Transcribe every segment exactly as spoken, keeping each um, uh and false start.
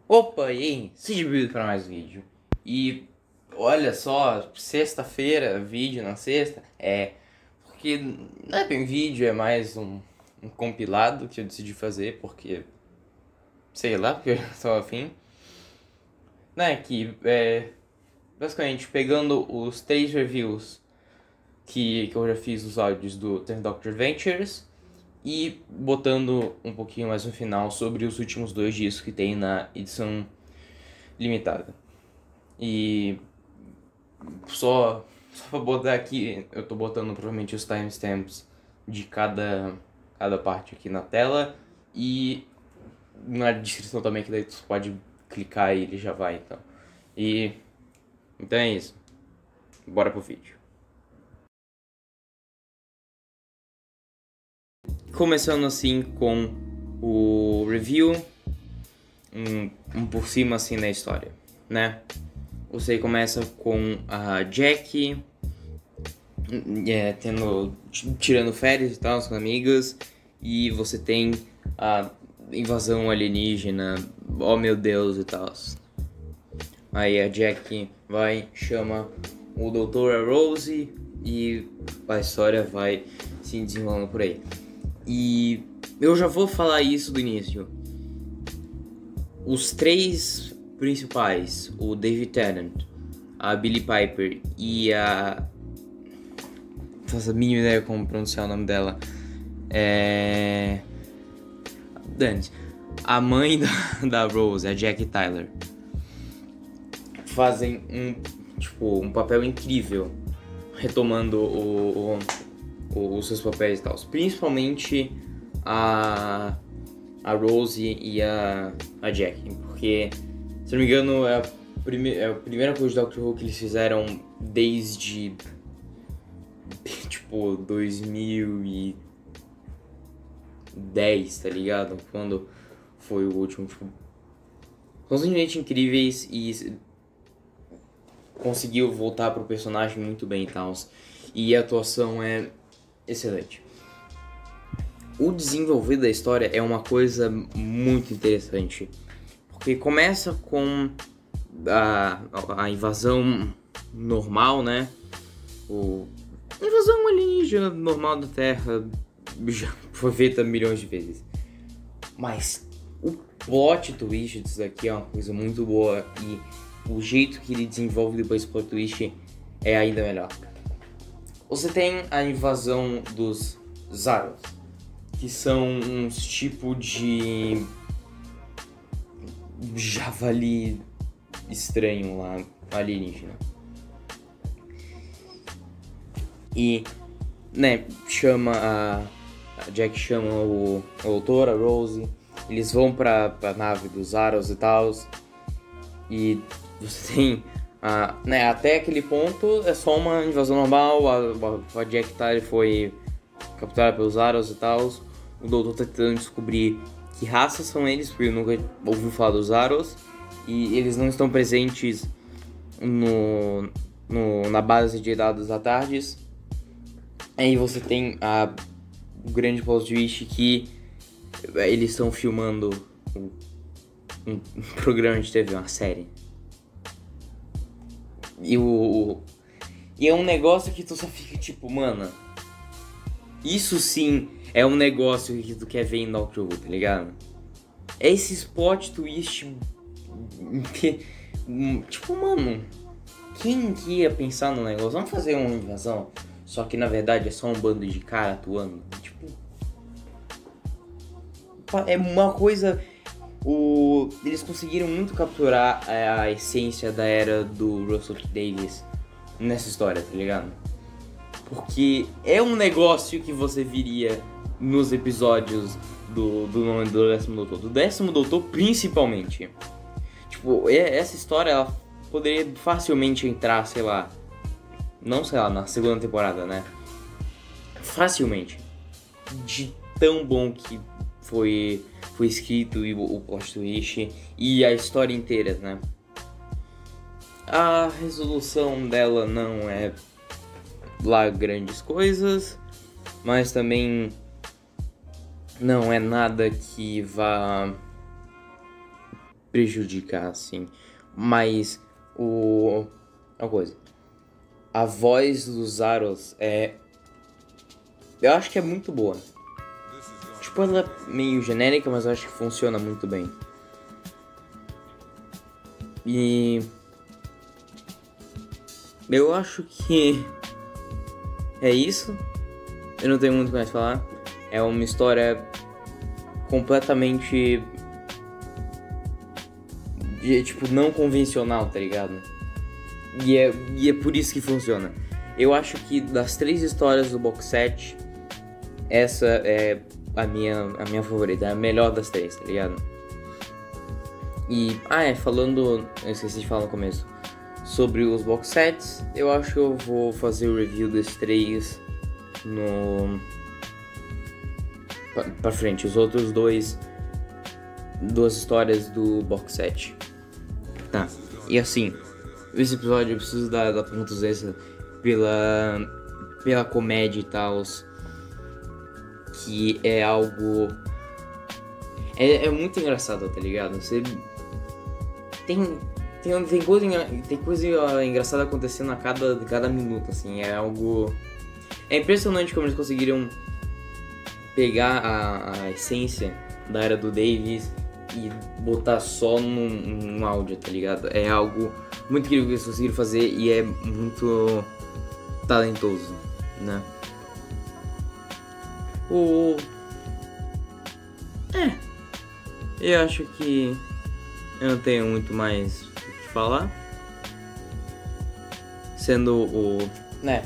Opa, e aí? Seja bem-vindo para mais um vídeo. E olha só, sexta-feira, vídeo na sexta, é... Porque não é bem vídeo, é mais um, um compilado que eu decidi fazer, porque... Sei lá, porque eu estou afim. Né, que é... Basicamente, pegando os três reviews que, que eu já fiz dos áudios do Ten Doctor Adventures e botando um pouquinho mais no final sobre os últimos dois discos que tem na edição limitada. E só, só pra botar aqui, eu tô botando provavelmente os timestamps de cada, cada parte aqui na tela e na descrição também, que daí tu pode clicar e ele já vai, então. E então é isso. Bora pro vídeo. Começando assim com o review, um, um por cima assim na história, né? Você começa com a Jack, é, tendo, tirando férias e tal, com amigas, e você tem a invasão alienígena, oh meu Deus e tal. Aí a Jack vai, chama o doutor Rose e a história vai se desenrolando por aí. E eu já vou falar isso do início. Os três principais, o David Tennant, a Billie Piper e a... não faço a mínima ideia como pronunciar o nome dela. É... Dante. A mãe da, da Rose, a Jack Tyler, fazem um, tipo, um papel incrível, retomando o, o, o, os seus papéis e tal. Principalmente a, a Rose e a, a Jack, porque, se não me engano, é a, prime, é a primeira coisa de Doctor Who que eles fizeram desde, tipo, dois mil e dez, tá ligado? Quando foi o último, tipo... São simplesmente incríveis e conseguiu voltar pro personagem muito bem e tal. E a atuação é excelente. O desenvolver da história é uma coisa muito interessante, porque começa com a, a invasão normal, né? O a invasão alienígena normal da Terra já foi feita milhões de vezes. Mas o plot twist disso daqui é uma coisa muito boa e o jeito que ele desenvolve depois do plot twist é ainda melhor. Você tem a invasão dos Zaros, que são uns tipo de javali estranho lá, alienígena. E, né, chama a, a Jack chama o, o doutor, a Rose, eles vão pra, pra nave dos Zaros e tal, e você tem, a, né, até aquele ponto é só uma invasão normal, a, a Jack Tyler foi capturada pelos Zaros e tal, o doutor tá tentando descobrir que raças são eles, porque eu nunca ouvi falar dos Zaros, e eles não estão presentes no, no, na base de dados da TARDIS. Aí você tem a, o grande plot twist que eles estão filmando um, um, um programa de T V, uma série. E, o, e é um negócio que tu só fica tipo, mano, isso sim é um negócio que tu quer ver em Doctor Who, tá ligado? É esse plot twist que, tipo, mano, quem que ia pensar no negócio? Vamos fazer uma invasão, só que na verdade é só um bando de cara atuando. Tipo, é uma coisa... O... Eles conseguiram muito capturar a, a essência da era do Russell T Davies nessa história, tá ligado? Porque é um negócio que você viria nos episódios do, do nome do décimo doutor. Do décimo doutor principalmente. Tipo, essa história ela poderia facilmente entrar, sei lá... Não sei lá, na segunda temporada, né? Facilmente. De tão bom que foi, foi escrito e o, o plot twist e a história inteira, né? A resolução dela não é lá grandes coisas, mas também não é nada que vá prejudicar, assim. Mas o... uma coisa. A voz dos Zaros é... eu acho que é muito boa. Tipo, ela é meio genérica, mas eu acho que funciona muito bem. E... eu acho que... é isso. Eu não tenho muito mais a falar. É uma história completamente... de, tipo, não convencional, tá ligado? E é, e é por isso que funciona. Eu acho que das três histórias do box set, essa é a minha, a minha favorita, é a melhor das três, tá ligado? E, ah é, falando, eu esqueci de falar no começo, sobre os box sets, eu acho que eu vou fazer o review desses três no... pra, pra frente, os outros dois, duas histórias do box set. Tá, e assim, esse episódio eu preciso dar, dar pontos extra pela, pela comédia e tal, que é algo... É, é muito engraçado, tá ligado? Você... Tem, tem, tem, coisa, tem coisa engraçada acontecendo a cada, cada minuto, assim, é algo... É impressionante como eles conseguiram pegar a, a essência da era do Davis e botar só num, num áudio, tá ligado? É algo muito incrível que eles conseguiram fazer e é muito talentoso, né? O... É, eu acho que eu não tenho muito mais o que falar. Sendo o... né?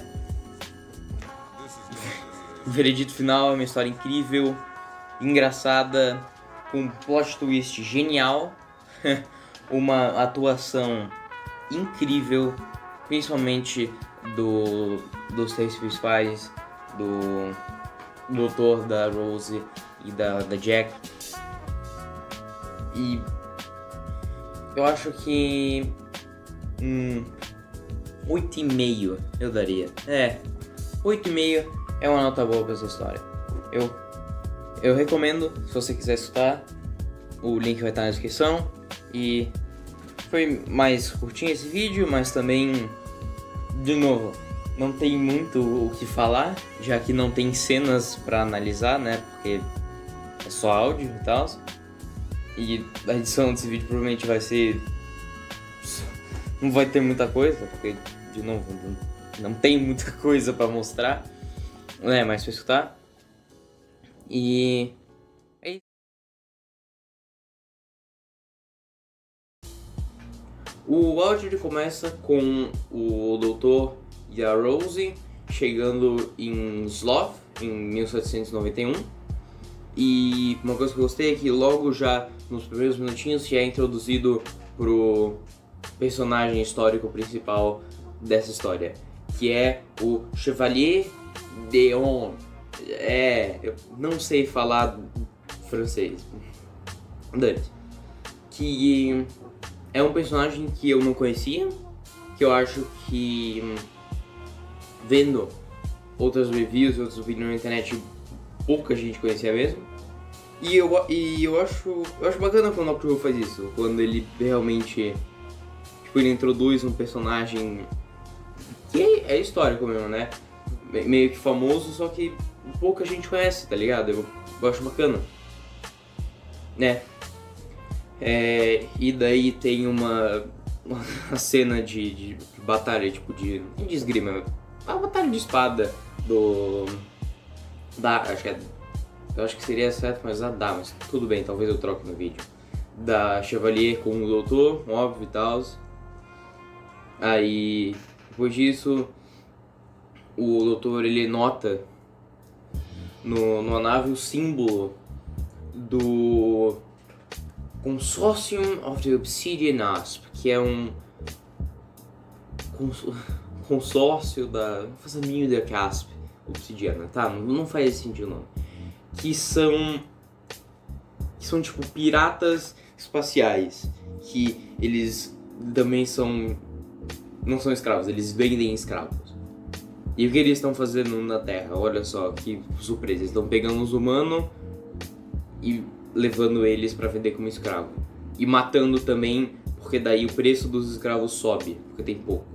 O veredito final é uma história incrível, engraçada, com um plot twist genial, uma atuação incrível, principalmente do, dos três principais, do doutor, da Rose e da, da Jack. E eu acho que um oito e meio eu daria. É, oito e meio é uma nota boa pra essa história. Eu, eu recomendo, se você quiser escutar, o link vai estar na descrição. E foi mais curtinho esse vídeo, mas também, de novo, não tem muito o que falar, já que não tem cenas pra analisar, né? Porque é só áudio e tal. E a edição desse vídeo provavelmente vai ser... não vai ter muita coisa, porque, de novo, não tem muita coisa pra mostrar, né? Mas pra escutar. E... é isso. O áudio ele começa com o doutor e a Rose chegando em Sloth em mil setecentos e noventa e um. E uma coisa que eu gostei é que logo já nos primeiros minutinhos já é introduzido pro personagem histórico principal dessa história, que é o Chevalier d'Eon. É, eu não sei falar francês. Dane. Que é um personagem que eu não conhecia, que eu acho que, vendo outras reviews, outras opiniões na internet, pouca gente conhecia mesmo. E eu, e eu acho eu acho bacana quando o Doctor Who faz isso, quando ele realmente, tipo, ele introduz um personagem que é, é histórico mesmo, né? Meio que famoso, só que pouca gente conhece, tá ligado? Eu, eu acho bacana, né? É, e daí tem uma, uma cena de, de batalha, tipo, de, de esgrima, uma batalha de espada do... da, acho que é, eu acho que seria certo, mas a da, mas tudo bem, talvez eu troque no vídeo. Da Chevalier com o doutor, óbvio e tal. Aí, depois disso, o doutor ele nota no, numa nave o símbolo do Consortium of the Obsidian Asp, que é um cons consórcio da... não faço a mínima ideia que é Asp obsidiana, tá? Não, não faz esse sentido não. Que são... que são tipo piratas espaciais, que eles também são... não são escravos, eles vendem escravos. E o que eles estão fazendo na Terra? Olha só, que surpresa, eles estão pegando os humanos e levando eles pra vender como escravo. e matando também, porque daí o preço dos escravos sobe, porque tem pouco.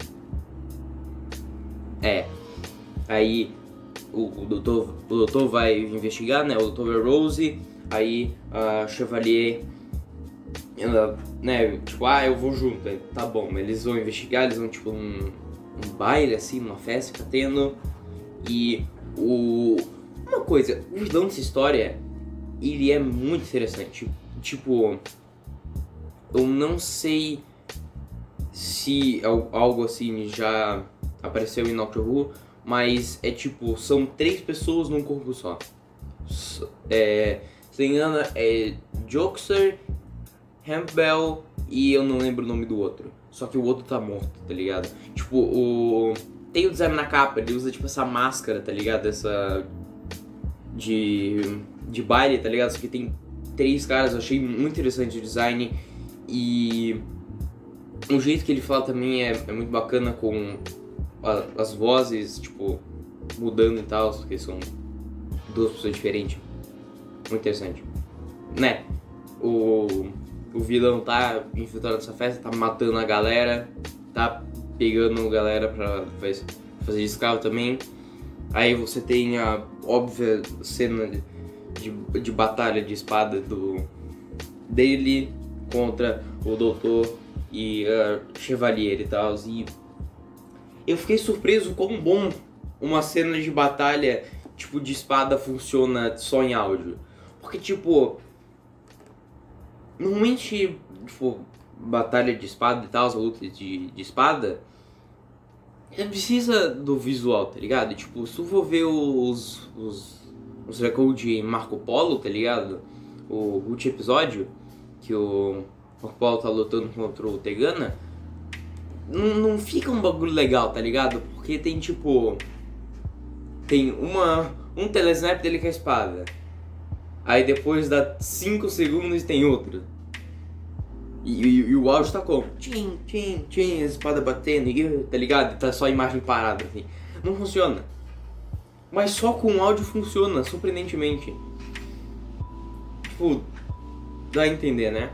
É, aí o, o, doutor, o doutor vai investigar, né, o doutor Rose, aí a Chevalier, ela, né, tipo, ah, eu vou junto, aí, tá bom, eles vão investigar, eles vão, tipo, um, um baile, assim, uma festa que tá tendo, e o... Uma coisa, o vilão dessa história, ele é muito interessante, tipo, eu não sei se algo assim já apareceu em Doctor Who, mas é tipo, são três pessoas num corpo só. É, se não me engano, é Jokester, Campbell e eu não lembro o nome do outro. Só que o outro tá morto, tá ligado? Tipo, o... tem o design na capa, ele usa tipo essa máscara, tá ligado? Essa... De... de baile, tá ligado? Só que tem três caras, eu achei muito interessante o design. E... o jeito que ele fala também é, é muito bacana, com a, as vozes, tipo, mudando e tal, porque são duas pessoas diferentes. Muito interessante. Né? O, o vilão tá infiltrando essa festa, tá matando a galera, tá pegando a galera pra fazer, fazer escravo também. Aí você tem a óbvia cena de, de, de batalha de espada do, dele contra o doutor e a uh, Chevalier e tal, e eu fiquei surpreso quão bom uma cena de batalha tipo de espada funciona só em áudio, porque tipo, normalmente, tipo, batalha de espada e tal, as lutas de, de espada, precisa do visual, tá ligado? Tipo, se tu for ver os, os, os recordes de Marco Polo, tá ligado? O último episódio, que o Marco Polo tá lutando contra o Tegana, não, não fica um bagulho legal, tá ligado? Porque tem tipo... tem uma, um telesnap dele com a espada. Aí depois dá cinco segundos e tem outro. E, e, e o áudio tá como? Tchim, tchim, tchim, a espada batendo, e, tá ligado? Tá só a imagem parada, assim. Não funciona. Mas só com o áudio funciona, surpreendentemente. Tipo, dá a entender, né?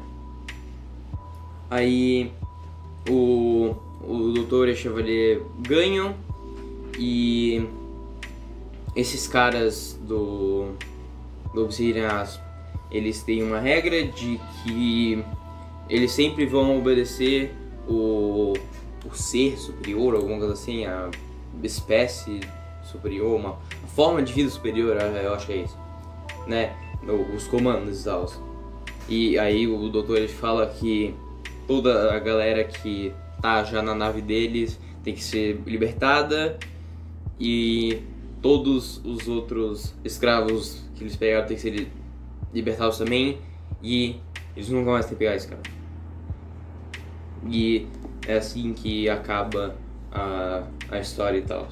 Aí o, o doutor e a Chevalier ganham. E esses caras do, do Obsidian, eles têm uma regra de que eles sempre vão obedecer o, o ser superior, alguma coisa assim, a espécie superior, uma, uma forma de vida superior, eu acho que é isso, né? Os comandos e tal. E aí o doutor ele fala que toda a galera que tá já na nave deles tem que ser libertada e todos os outros escravos que eles pegaram tem que ser libertados também, e eles nunca mais têm que pegar escravo. E é assim que acaba a, a história e tal.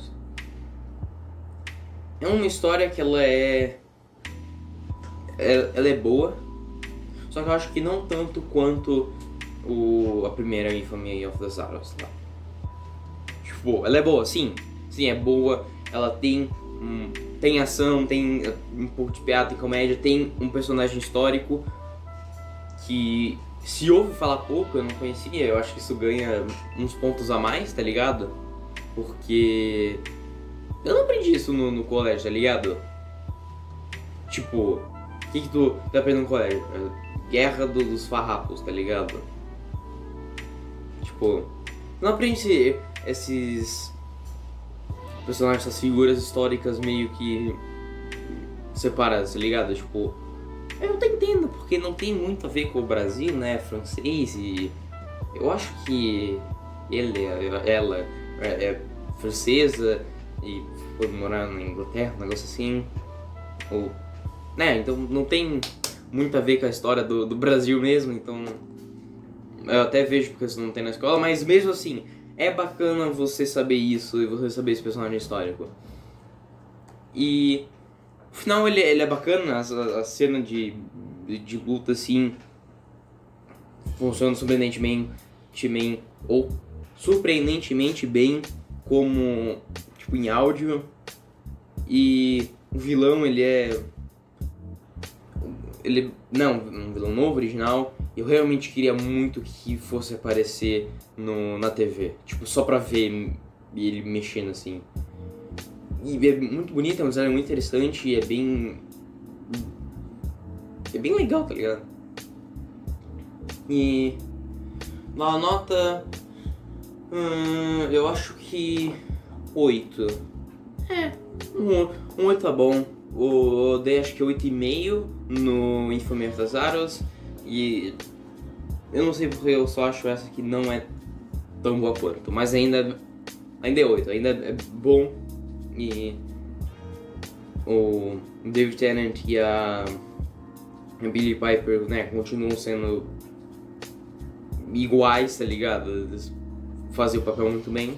É uma história que ela é, é... Ela é boa, só que eu acho que não tanto quanto o, a primeira Infamy of the Xaros lá. Tipo, ela é boa, sim. Sim, é boa. Ela tem... Hum, tem ação, tem um pouco de piada, tem comédia, tem um personagem histórico que se ouve falar pouco, eu não conhecia, eu acho que isso ganha uns pontos a mais, tá ligado? Porque eu não aprendi isso no, no colégio, tá ligado? Tipo, o que que tu, tu aprende no colégio? Guerra do, dos farrapos, tá ligado? Tipo, não aprende esses personagens, essas figuras históricas meio que separadas, tá ligado? Tipo, eu não tô entendendo, porque não tem muito a ver com o Brasil, né? Francês, e eu acho que ele, ela é, é francesa e foi morar na Inglaterra, um negócio assim. Ou, né? Então não tem muito a ver com a história do, do Brasil mesmo, então eu até vejo porque isso não tem na escola, mas mesmo assim, é bacana você saber isso e você saber esse personagem histórico. E o final ele, ele é bacana, a, a cena de, de, de luta assim funciona surpreendentemente bem, ou surpreendentemente bem como tipo em áudio. E o vilão ele é ele não um vilão novo, original, Eu realmente queria muito que fosse aparecer no, na T V. Tipo, só pra ver ele mexendo assim. E é muito bonito, é um design muito interessante e é bem... É bem legal, tá ligado? E... Na nota... Hum, eu acho que... oito. É, um, um oito tá bom. Eu dei acho que oito e meio no Infamy of the Aros. E... eu não sei porque eu só acho essa que não é tão boa quanto. Mas ainda... Ainda é oito, ainda é bom. E... O David Tennant e a... a Billie Piper, né, continuam sendo... iguais, tá ligado? Eles fazem o papel muito bem.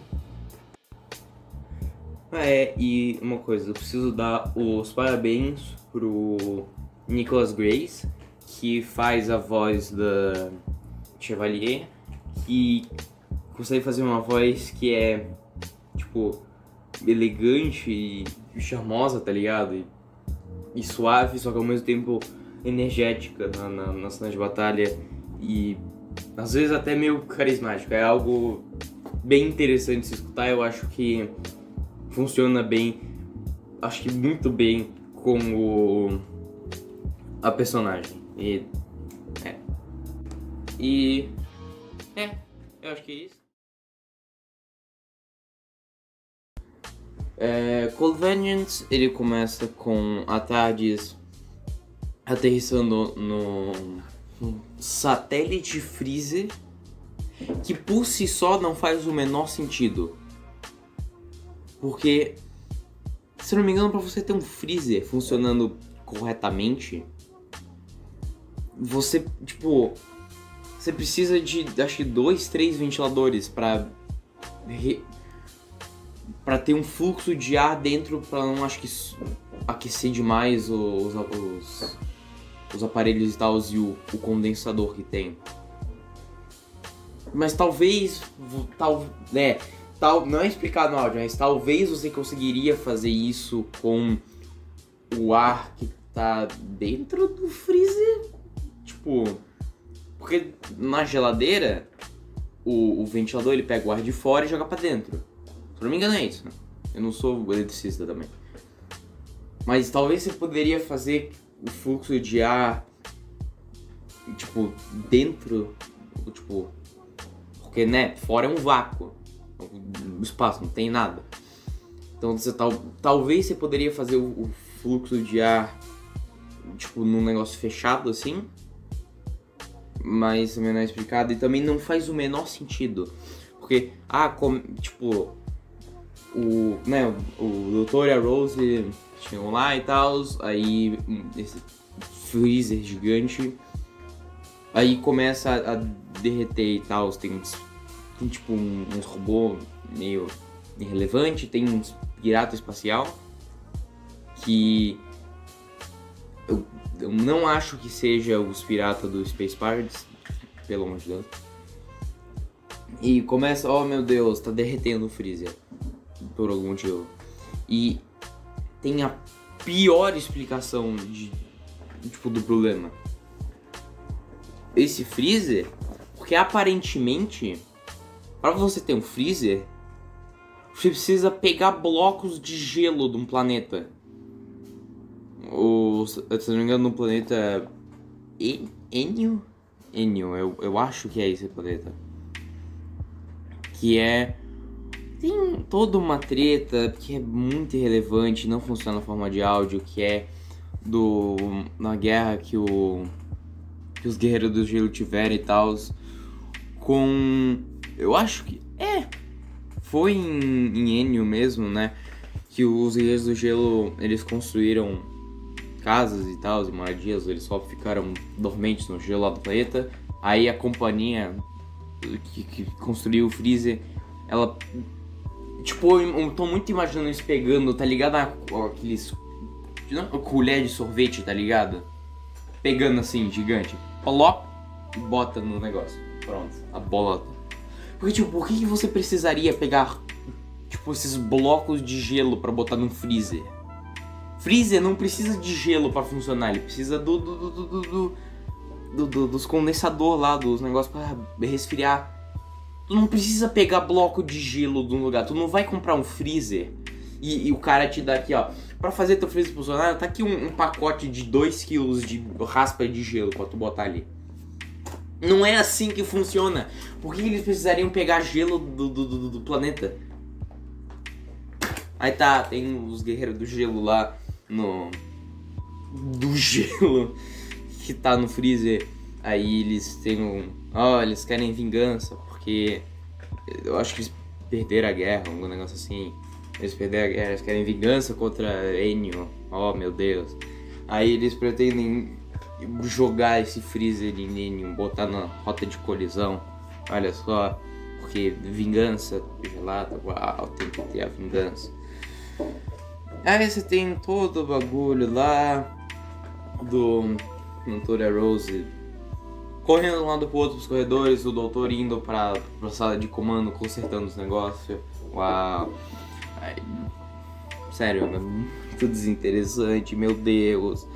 Ah, é, e uma coisa, eu preciso dar os parabéns pro Nicholas Grace, que faz a voz da Chevalier, que consegue fazer uma voz que é, tipo, elegante e charmosa, tá ligado? E, e suave, só que ao mesmo tempo energética na, na, na cena de batalha e às vezes até meio carismática. É algo bem interessante de se escutar. Eu acho que funciona bem, acho que muito bem com o, a personagem. E é. E é, eu acho que é isso. É, Cold Vengeance, ele começa com a Tardes aterrissando no, no satélite Freezer, que por si só não faz o menor sentido. Porque, se eu não me engano, pra você ter um freezer funcionando corretamente, você, tipo, você precisa de, acho que, dois, três ventiladores pra, re, pra ter um fluxo de ar dentro, pra não, acho que, aquecer demais os, os, os aparelhos e tal, e o, o condensador que tem. Mas talvez, tal, né... Tal, não é explicado no áudio, mas talvez você conseguiria fazer isso com o ar que tá dentro do freezer. Tipo, porque na geladeira o, o ventilador ele pega o ar de fora e joga pra dentro. Se não me engano é isso, né? Eu não sou eletricista também. Mas talvez você poderia fazer o fluxo de ar, tipo, dentro, tipo, porque né, fora é um vácuo. O espaço, não tem nada. Então você tal, talvez você poderia fazer o, o fluxo de ar tipo num negócio fechado assim, mas também não é explicado e também não faz o menor sentido. Porque, ah, como, tipo, o, né, o doutor e a Rose chegam lá e tal, aí esse freezer gigante, aí começa a, a derreter e tal, tem Tem tipo um, uns robôs meio irrelevante, tem uns pirata espacial que eu, eu não acho que seja os piratas do Space Pirates, pelo amor de Deus. E começa, oh meu Deus, tá derretendo o freezer por algum motivo. E tem a pior explicação de, tipo, do problema. Esse freezer, porque aparentemente para você ter um freezer, você precisa pegar blocos de gelo de um planeta. O, se não me engano, no planeta Enio? Enio, eu, eu acho que é esse planeta. Que é... Tem toda uma treta que é muito irrelevante, não funciona na forma de áudio, que é do na guerra que, o, que os guerreiros do gelo tiveram e tal, com... Eu acho que é, foi em, em Enio mesmo, né, que os Guerreiros do Gelo, eles construíram casas e tal, e moradias, eles só ficaram dormentes no gelo lá do planeta. Aí a companhia que, que construiu o freezer, ela, tipo, eu tô muito imaginando eles pegando, tá ligado, aqueles, colher de sorvete, tá ligado, pegando assim, gigante, coloca e bota no negócio, pronto, a bola. Porque, tipo, por que você precisaria pegar, tipo, esses blocos de gelo pra botar num freezer? Freezer não precisa de gelo pra funcionar, ele precisa do, do, do, do, do do, do, dos condensador lá, dos negócios pra resfriar. Tu não precisa pegar bloco de gelo de um lugar. Tu não vai comprar um freezer e, e o cara te dá aqui, ó. Pra fazer teu freezer funcionar, tá aqui um, um pacote de dois quilos de raspa de gelo pra tu botar ali. Não é assim que funciona. Por que eles precisariam pegar gelo do, do, do, do planeta? Aí tá, tem os guerreiros do gelo lá no... Do gelo que tá no freezer. Aí eles têm um... Ó, oh, eles querem vingança porque... Eu acho que eles perderam a guerra, algum negócio assim. Eles perderam a guerra, eles querem vingança contra Enio. Oh, meu Deus. Aí eles pretendem jogar esse freezer em Enio, botar na rota de colisão. Olha só, porque vingança gelada, uau, tem que ter a vingança. Aí você tem todo o bagulho lá do doutor Rose correndo de um lado pro outro pros corredores, o doutor indo pra, pra sala de comando, consertando os negócios. Uau. Aí, sério, é muito desinteressante, meu Deus.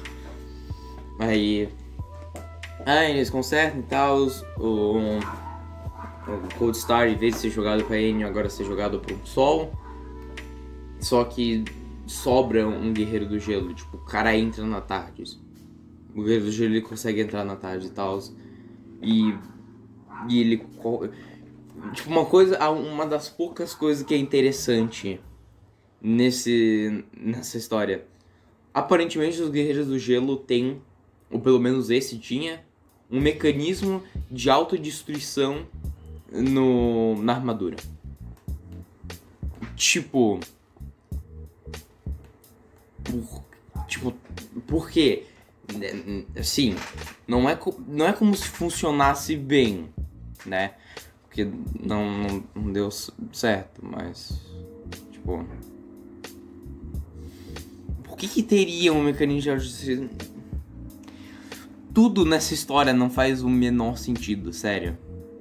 Aí, aí eles consertam e tal. O, o Cold Star, em vez de ser jogado pra Enio, agora ser jogado pro Sol. Só que sobra um guerreiro do gelo, tipo, o cara entra na tarde. O guerreiro do gelo ele consegue entrar na tarde e tal. E, e ele... Tipo, uma coisa, uma das poucas coisas que é interessante nesse, nessa história. Aparentemente os guerreiros do gelo têm, ou pelo menos esse tinha, um mecanismo de autodestruição no, na armadura. Tipo... Por, tipo, por quê? Assim, não é, não é como se funcionasse bem, né? Porque não, não, não deu certo, mas... Tipo... Por que que teria um mecanismo de autodestruição? Tudo nessa história não faz o menor sentido, sério.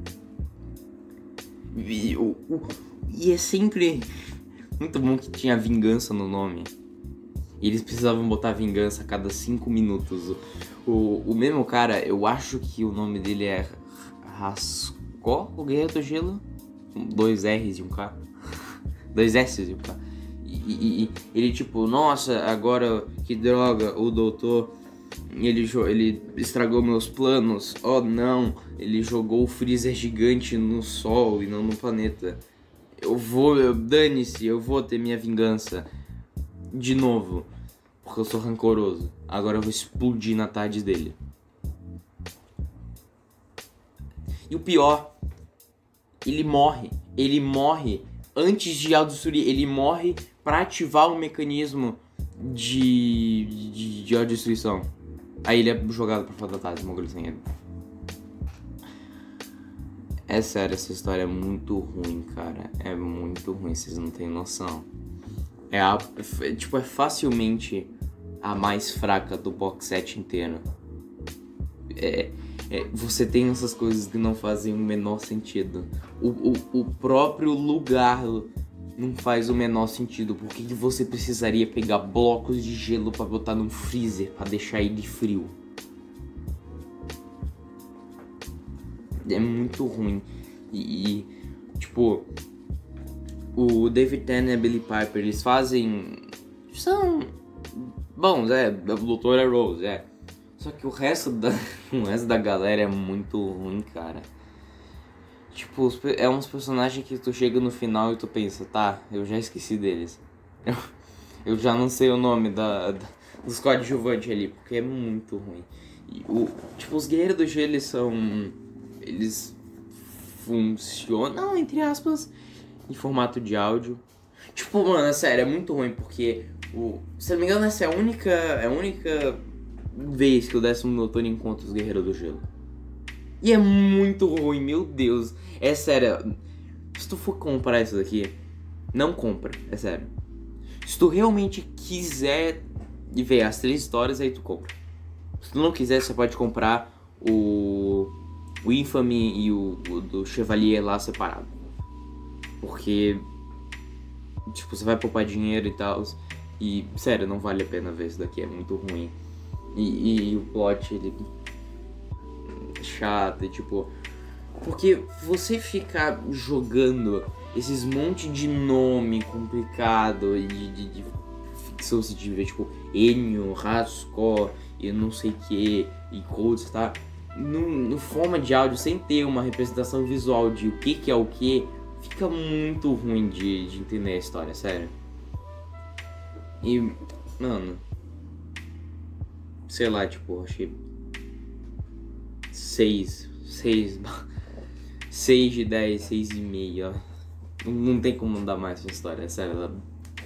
E, o, o, e é sempre muito bom que tinha vingança no nome. E eles precisavam botar vingança a cada cinco minutos. O, o, o mesmo cara, eu acho que o nome dele é Rascó, o Guerreiro do Gelo. Dois R's e um K. Dois S's e um K. E, e, e ele tipo, nossa, agora que droga, o doutor, ele, ele estragou meus planos. Oh não, ele jogou o freezer gigante no sol e não no planeta. Eu vou, dane-se, eu vou ter minha vingança. De novo, porque eu sou rancoroso. Agora eu vou explodir na tarde dele. E o pior, ele morre. Ele morre antes de autodestruir. Ele morre pra ativar o mecanismo de, de, de autodestruição. Aí ele é jogado pra fora da tarde, morreu sem ele. É sério, essa história é muito ruim, cara. É muito ruim, vocês não têm noção. É, a, é, tipo, é facilmente a mais fraca do box set inteiro. É, é, você tem essas coisas que não fazem o menor sentido. O, o, o próprio lugar não faz o menor sentido. Por que que você precisaria pegar blocos de gelo pra botar num freezer pra deixar ele frio? É muito ruim. E, e tipo... O David Tennant e a Billie Piper, eles fazem... São bons, é. O doutor é Rose, é. Só que o resto da, o resto da galera é muito ruim, cara. Tipo, é uns personagens que tu chega no final e tu pensa, tá, eu já esqueci deles. Eu, eu já não sei o nome da, da, dos coadjuvantes ali, porque é muito ruim. E o, tipo, os Guerreiros do Gelo, eles são... Eles funcionam, entre aspas... em formato de áudio. Tipo, mano, é sério, é muito ruim, porque o, se eu não me engano, essa é a única, é a única vez que o décimo doutor encontra os Guerreiros do Gelo. E é muito ruim, meu Deus. É sério, se tu for comprar isso daqui, não compra, é sério. Se tu realmente quiser ver as três histórias, aí tu compra. Se tu não quiser, você pode comprar o, o Infamy e o, o do Chevalier lá separado. Porque, tipo, você vai poupar dinheiro e tal. E, sério, não vale a pena ver isso daqui, é muito ruim. E, e, e o plot, ele... chata, tipo... Porque você ficar jogando esses monte de nome complicado e de, de, de ficção científica, tipo Enio, Rasco e não sei o que, e coisas, tá? No, no forma de áudio, sem ter uma representação visual de o que que é o que, fica muito ruim de, de entender a história, sério. E, mano, sei lá, tipo, achei seis, seis, seis de dez, seis e meio, ó. Não, não tem como dar mais essa história, sério. Ela...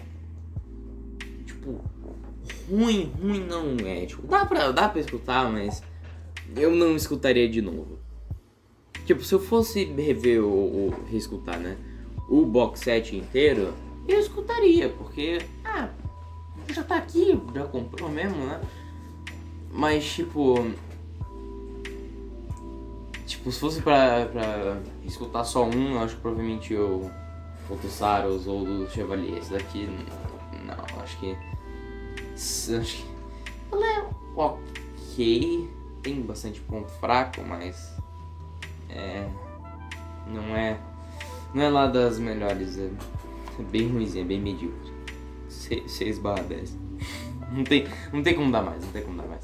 Tipo, ruim, ruim não é, tipo, dá pra, dá pra escutar, mas eu não escutaria de novo. Tipo, se eu fosse rever ou, ou reescutar, né, o box set inteiro, eu escutaria, porque, ah, já tá aqui, já comprou mesmo, né? Mas, tipo... Tipo, se fosse pra, pra escutar só um, eu acho que provavelmente eu... Ou do Saros ou do Chevalier. Esse daqui, não, acho que... Acho que... Ela é ok. Tem bastante ponto fraco, mas... É... Não é... Não é lá das melhores, é, é bem ruimzinha, bem medíocre. seis barra dez. Não tem, não tem como dar mais, não tem como dar mais.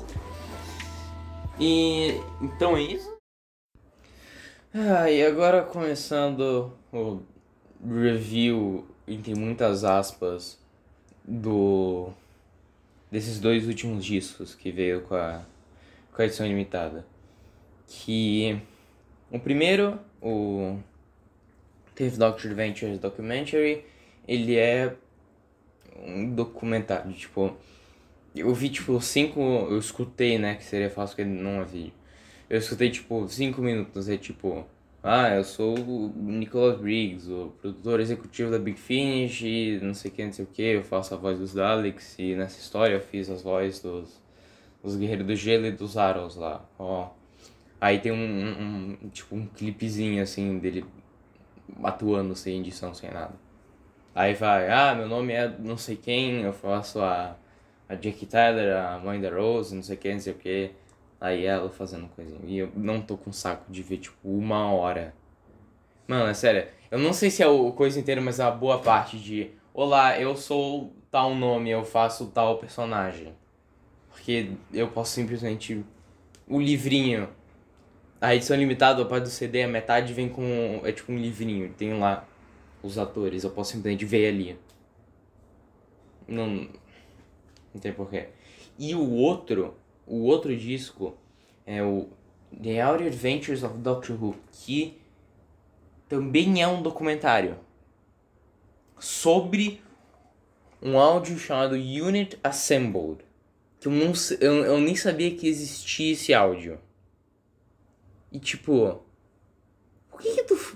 E então é isso. Ah, e agora começando o review, entre muitas aspas, do desses dois últimos discos que veio com a, com a edição limitada. Que o primeiro, o Tenth Doctor Adventures Documentary, ele é um documentário, tipo, eu vi tipo cinco, eu escutei, né, que seria fácil porque não é vídeo. Eu escutei tipo cinco minutos, é tipo, ah, eu sou o Nicholas Briggs, o produtor executivo da Big Finish e não sei o que, não sei o que, eu faço a voz dos Daleks e nessa história eu fiz as vozes dos, dos Guerreiros do Gelo e dos Arrows lá, ó. Aí tem um, um, um, tipo um clipezinho assim dele atuando sem edição, sem nada. Aí vai, ah, meu nome é não sei quem, eu faço a, a Jackie Tyler, a mãe da Rose, não sei quem, não sei o que. Aí ela fazendo coisinha. E eu não tô com saco de ver, tipo, uma hora. Mano, é sério, eu não sei se é o coisa inteira, mas é uma boa parte de... Olá, eu sou tal nome, eu faço tal personagem. Porque eu posso simplesmente... O livrinho... A edição limitada, a parte do C D, a metade vem com... É tipo um livrinho, tem lá os atores, eu posso simplesmente ver ali. Não, não tem porquê. E o outro, o outro disco é o The Audio Adventures of Doctor Who, que também é um documentário sobre um áudio chamado Unit Assembled, que eu, não, eu, eu nem sabia que existia esse áudio. E tipo, por que que tu...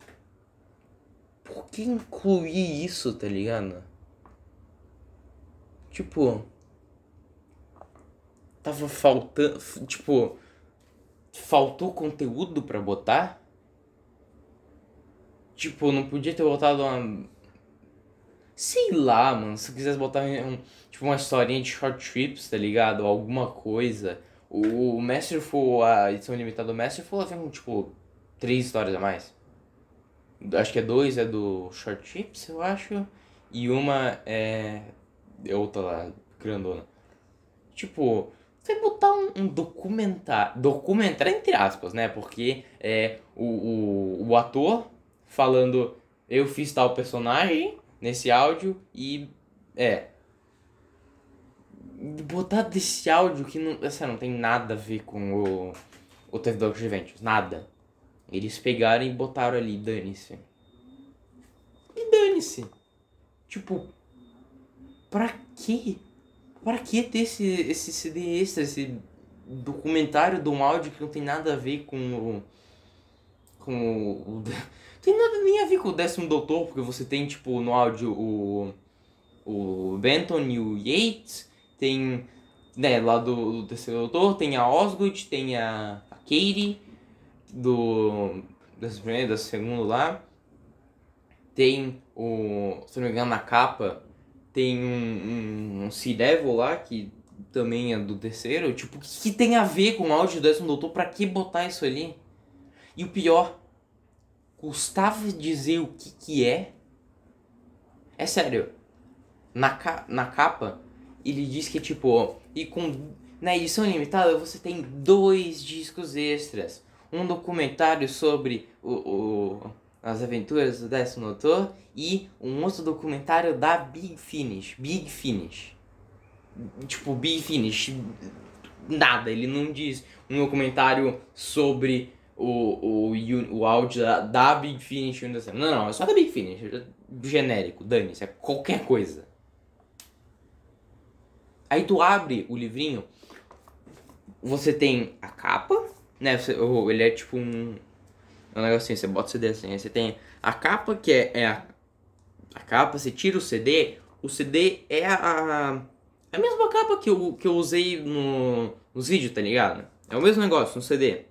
Por que incluir isso, tá ligado? Tipo, tava faltando, tipo, faltou conteúdo pra botar? Tipo, não podia ter botado uma... Sei lá, mano, se eu quisesse botar um, tipo uma historinha de short trips, tá ligado? Ou alguma coisa. O, o Masterful, a edição limitada do Masterful, ela tem, tipo, três histórias a mais. Acho que é dois, é do short trips, eu acho. E uma é... é outra lá, grandona. Tipo, você botar um, um documentário... Documentário entre aspas, né? Porque é o, o, o ator falando... Eu fiz tal personagem nesse áudio e... É... Botar desse áudio que não... Essa não tem nada a ver com o... O Tenth Doctor Adventures. Nada. Eles pegaram e botaram ali, dane-se. E dane-se. Tipo... Pra quê? Pra que ter esse, esse C D extra, esse documentário de um áudio que não tem nada a ver com o... Com o... Não tem nada nem a ver com o Décimo Doutor, porque você tem, tipo, no áudio o... O Benton e o Yates, tem... Né, lá do, do Terceiro Doutor, tem a Osgood, tem a, a Katie, do... Desse primeiro, desse segundo lá. Tem o... Se não me engano, na capa... Tem um, um, um Sea Devil lá, que também é do terceiro. Tipo, o que, que tem a ver com o áudio do décimo doutor? Pra que botar isso ali? E o pior, custava dizer o que que é? É sério. Na, ca na capa, ele diz que, tipo, e com, na edição limitada você tem dois discos extras. Um documentário sobre o, o, as aventuras do décimo doutor e um outro documentário da Big Finish. Big Finish. Tipo, Big Finish. Nada, ele não diz um documentário sobre o, o, o áudio da, da Big Finish. Não, não, é só da Big Finish. Genérico, dane-se, é qualquer coisa. Aí tu abre o livrinho, você tem a capa, né? Você, ele é tipo um, um negocinho, você bota o C D assim. Aí você tem a capa, que é, é a, a capa, você tira o C D, o C D é a, a mesma capa que eu, que eu usei no, nos vídeos, tá ligado? É o mesmo negócio, no C D.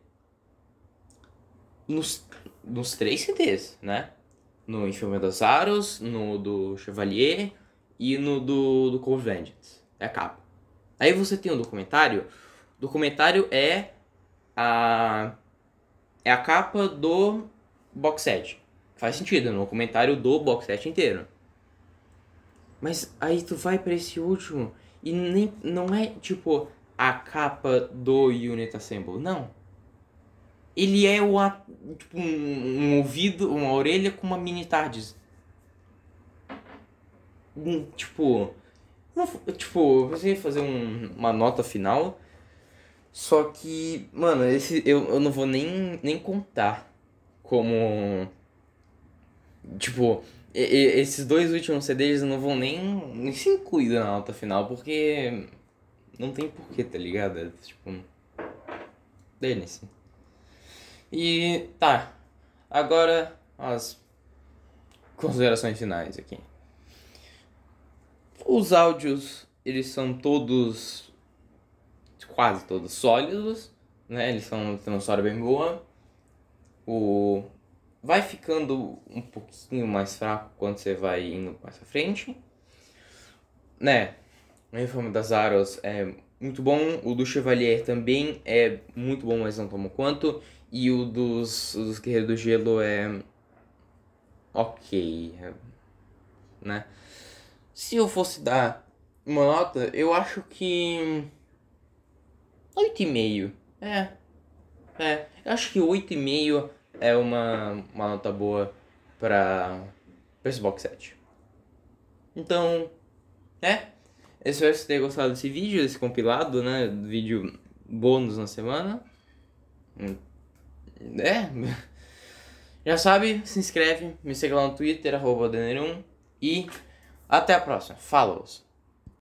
Nos, nos três C Ds, né? No Infilme dos Aros, no do Chevalier e no do, do Cold Vengeance. É a capa. Aí você tem o documentário. O documentário é a é a capa do box set. Faz sentido, no documentário do box set inteiro. Mas aí tu vai pra esse último e nem não é tipo a capa do Unit Assemble, não. Ele é o tipo um, um ouvido, uma orelha com uma mini TARDIS. Um, tipo Tipo, eu pensei em fazer um, uma nota final. Só que, mano, esse eu, eu não vou nem, nem contar como. Tipo, e, e, esses dois últimos C Ds não vão nem, nem se incluir na nota final, porque não tem porquê, tá ligado? É, tipo, dane-se. E tá, agora as considerações finais aqui. Os áudios, eles são todos, quase todos sólidos, né? Eles são, têm uma história bem boa. O... Vai ficando um pouquinho mais fraco quando você vai indo mais pra frente. Né? O Reforma das Aros é muito bom. O do Chevalier também é muito bom, mas não tão quanto. E o dos, dos Guerreiros do Gelo é... ok, né? Se eu fosse dar uma nota, eu acho que... oito e meio. É. É. Eu acho que oito e meio é uma, uma nota boa pra, pra esse box set. Então, é. Eu espero que você tenha gostado desse vídeo, desse compilado, né? Vídeo bônus na semana. É. Já sabe, se inscreve, me segue lá no Twitter, arroba Denerum. E... até a próxima. Falou!